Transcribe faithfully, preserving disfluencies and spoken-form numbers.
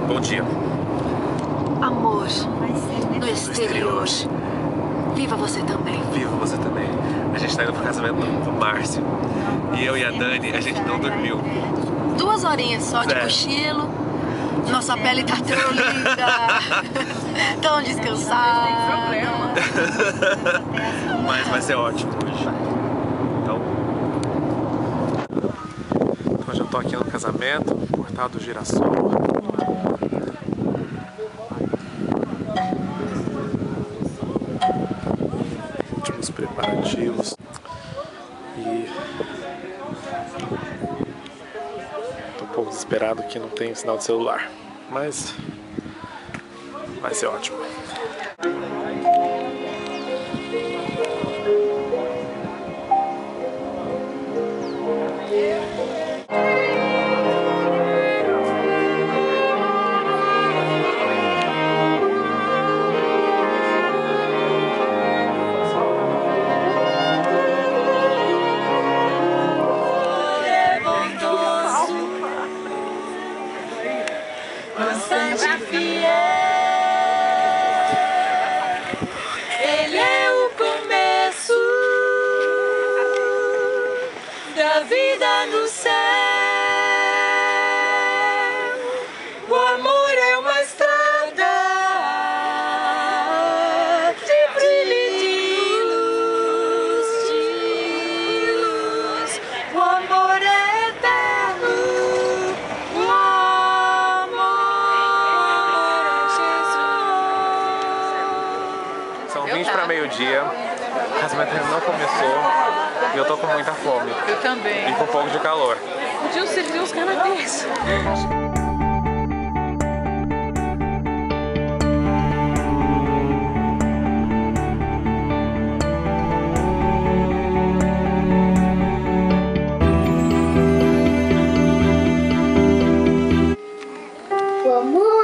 Bom dia. Amor, no exterior. Viva você também. Viva você também. A gente tá indo pro casamento do, do Márcio. E eu e a Dani, a gente não dormiu. Duas horinhas só de É. cochilo. Nossa pele tá tão linda. Tão descansada. Mas vai ser ótimo hoje. Então, hoje eu tô aqui no casamento, Portal do Girassol. Últimos preparativos. E tô um pouco desesperado que não tem sinal de celular, mas vai ser ótimo. Ele é o começo da vida no céu. O amor é uma estrada de brilho e de luz, de luz. O amor é eterno. O amor é Jesus. São vinte para meio-dia, o casamento ainda não começou e eu tô com muita fome. Eu também. E com um pouco de calor. Podiam servir os canadenses. O amor